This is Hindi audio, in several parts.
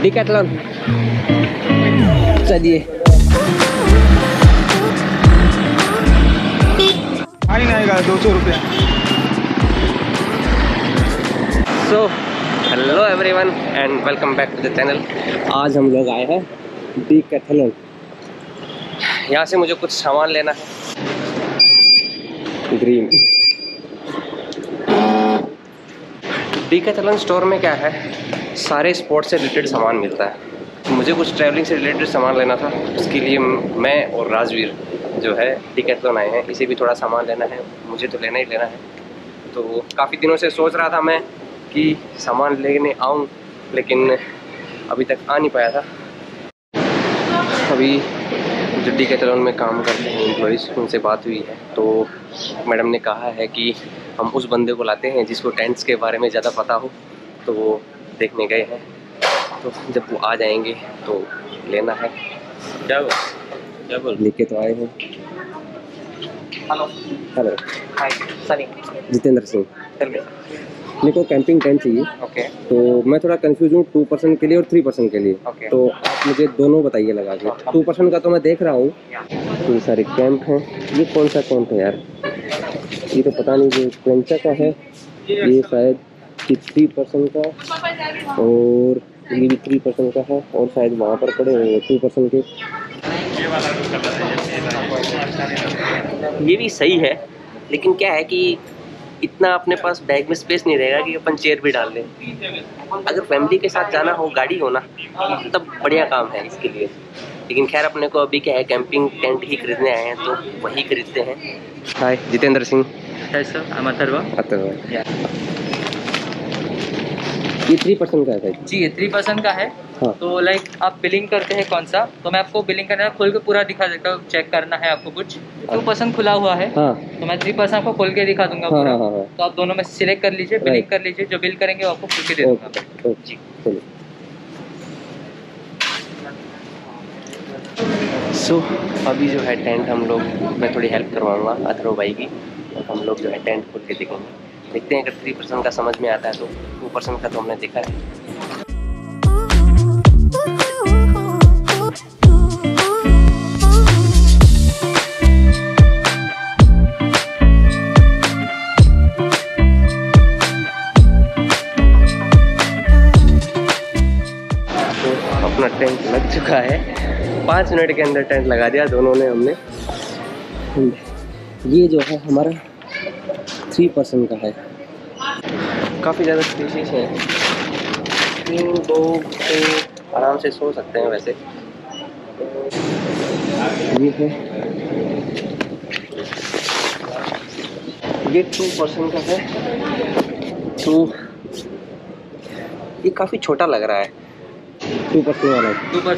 डिकैथलॉन। चलिए आई आएगा 200 रुपया। So hello everyone and welcome back to the channel. आज हम लोग आए हैं डिकैथलॉन। यहाँ से मुझे कुछ सामान लेना है। ग्रीन डिकैथलॉन स्टोर में क्या है, सारे स्पोर्ट्स से रिलेटेड सामान मिलता है। मुझे कुछ ट्रैवलिंग से रिलेटेड सामान लेना था, उसके लिए मैं और राजवीर जो है डिकैथलॉन आए हैं। इसे भी थोड़ा सामान लेना है, मुझे तो लेना ही लेना है। तो काफ़ी दिनों से सोच रहा था मैं कि सामान लेने आऊँ, लेकिन अभी तक आ नहीं पाया था। अभी जो डिकैथलॉन में काम करते हैं एम्प्लॉइज़, उनसे बात हुई है तो मैडम ने कहा है कि हम उस बंदे को लाते हैं जिसको टेंट्स के बारे में ज़्यादा पता हो। तो वो देखने गए हैं, तो जब वो आ जाएंगे तो लेना है। क्या बोल लेके तो आए हैं। Hello hi Sunny. जितेंद्र सिंह। मेरे को कैंपिंग टेंट चाहिए। ओके। तो मैं थोड़ा कंफ्यूज हूँ 2 पर्सन के लिए और 3 पर्सन के लिए। तो आप मुझे दोनों बताइए लगा के। 2 पर्सन का तो मैं देख रहा हूँ, तो सारे कैंप हैं। ये कौन सा कैंप है यार, ये तो पता नहीं। जो क्रेंचा का है ये शायद 3 पर्सन का, और ये भी 3 पर्सन का है, और शायद वहाँ पर पड़े हुए 2 पर्सन के। ये भी सही है, लेकिन क्या है कि इतना अपने पास बैग में स्पेस नहीं रहेगा कि अपन चेयर भी डाल लें। अगर फैमिली के साथ जाना हो, गाड़ी हो ना, तब बढ़िया काम है इसके लिए। लेकिन खैर अपने को अभी क्या है, कैंपिंग टेंट ही खरीदने आए हैं तो वही खरीदते हैं। Hi Jitendra Singh. Hi sir, I am Atharva. ये 3 पर्सन का है जी, ये 3% का है। हाँ। तो लाइक आप बिलिंग करते हैं कौन सा, तो मैं आपको बिलिंग करना है, खोल के पूरा दिखा देता हूँ। चेक करना है आपको कुछ। 2% खुला हुआ है। हाँ। तो मैं 3% आपको खोल के दिखा दूंगा पूरा। हाँ। तो आप दोनों में सिलेक्ट कर लीजिए, बिलिंग कर लीजिए। जो बिल करेंगे वो आपको खुल के दे दूंगा। जी सो अभी जो है टेंट हम लोग, मैं थोड़ी हेल्प करवाऊंगा अथर्व भाई की, और हम लोग जो है टेंट खोल के देखेंगे। देखते हैं अगर 3% का समझ में आता है तो। 2% का तो हमने देखा है। तो अपना टेंट लग चुका है, 5 मिनट के अंदर टेंट लगा दिया दोनों ने हमने। ये जो है हमारा 3% का है। काफ़ी ज़्यादा स्पेशियस है, 3 लोग तो आराम से सो सकते हैं वैसे। ये है, ये 2% का है। तो ये काफ़ी छोटा लग रहा है। 2% वाला।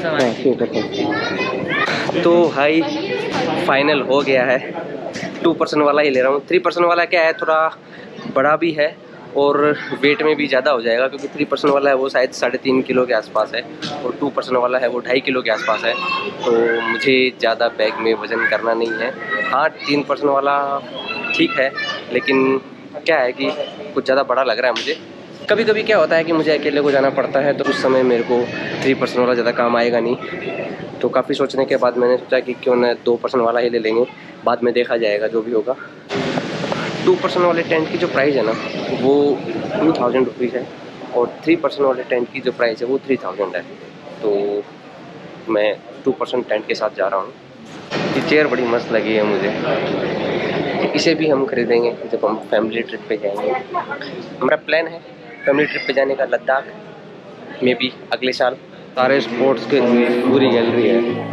2%। तो भाई फाइनल हो गया है, 2% वाला ही ले रहा हूँ। 3% वाला क्या है, थोड़ा बड़ा भी है और वेट में भी ज़्यादा हो जाएगा, क्योंकि 3% वाला है वो शायद 3.5 किलो के आसपास है, और 2% वाला है वो 2.5 किलो के आसपास है। तो मुझे ज़्यादा बैग में वज़न करना नहीं है। हाँ 3% वाला ठीक है, लेकिन क्या है कि कुछ ज़्यादा बड़ा लग रहा है मुझे। कभी कभी क्या होता है कि मुझे अकेले को जाना पड़ता है, तो उस समय मेरे को 3% वाला ज़्यादा काम आएगा नहीं। तो काफ़ी सोचने के बाद मैंने सोचा कि क्यों ना 2% वाला ही ले लेंगे, बाद में देखा जाएगा जो भी होगा। 2% वाले टेंट की जो प्राइस है ना वो 2000 रुपीज़ है, और 3% वाले टेंट की जो प्राइस है वो 3000 है। तो मैं 2% टेंट के साथ जा रहा हूँ। ये चेयर बड़ी मस्त लगी है मुझे, इसे भी हम खरीदेंगे जब हम फैमिली ट्रिप पे जाएंगे। हमारा प्लान है फैमिली ट्रिप पे जाने का, लद्दाख में भी अगले साल। सारे स्पोर्ट्स के पूरी गैलरी है।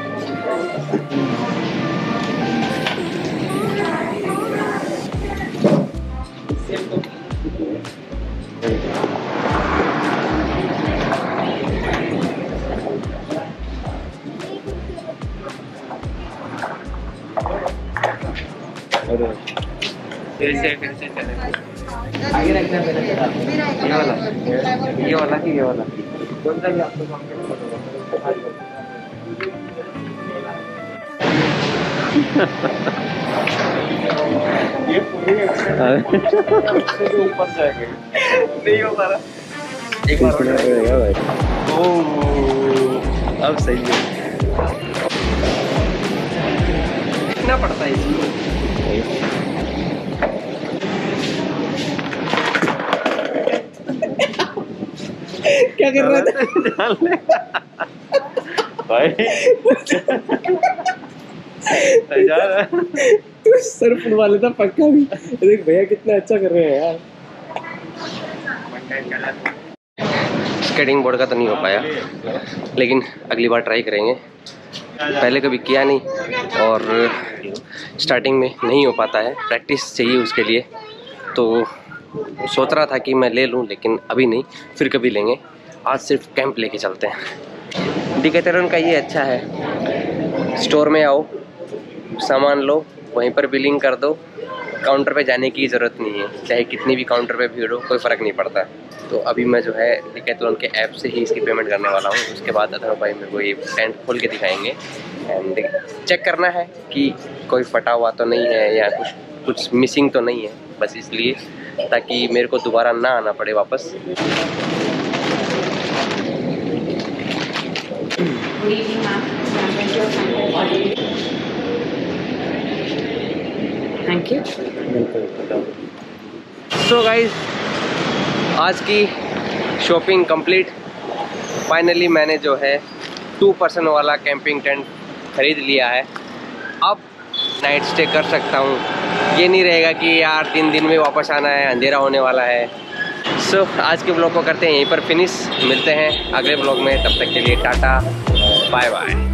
फिर से चलेगा। आगे रखना ये वाला कि ये वाला कौन सा भी आपको ये पूरी ऊपर जाएंगे, नहीं हो पा रहा। एक बार अब सही है, कितना पड़ता है इसको? क्या कर रहा था भाई? तू सर फुटवा लेता पक्का भी। देख भैया कितना अच्छा कर रहे हैं यार। स्केटिंग बोर्ड का तो नहीं हो पाया, लेकिन अगली बार ट्राई करेंगे। पहले कभी किया नहीं और स्टार्टिंग में नहीं हो पाता है, प्रैक्टिस चाहिए उसके लिए। तो सोच रहा था कि मैं ले लूं, लेकिन अभी नहीं, फिर कभी लेंगे। आज सिर्फ कैंप लेके चलते हैं। डिकैथलॉन का ये अच्छा है, स्टोर में आओ, सामान लो, वहीं पर बिलिंग कर दो, काउंटर पे जाने की ज़रूरत नहीं है। चाहे कितनी भी काउंटर पे भीड़ हो, कोई फ़र्क नहीं पड़ता। तो अभी मैं जो है डिकैथलॉन के ऐप से ही इसकी पेमेंट करने वाला हूँ। उसके बाद अथर्व भाई मेरे को ये पैंट खोल के दिखाएंगे एंड चेक करना है कि कोई फटा हुआ तो नहीं है या कुछ मिसिंग तो नहीं है, बस इसलिए, ताकि मेरे को दोबारा ना आना पड़े वापस। Thank you. सो गाइस, आज की शॉपिंग कंप्लीट। फाइनली मैंने जो है 2 पर्सन वाला कैंपिंग टेंट खरीद लिया है। अब नाइट स्टे कर सकता हूँ। ये नहीं रहेगा कि यार 3 दिन में वापस आना है, अंधेरा होने वाला है। सो आज के ब्लॉग को करते हैं यहीं पर फिनिश। मिलते हैं अगले ब्लॉग में, तब तक के लिए टाटा बाय बाय।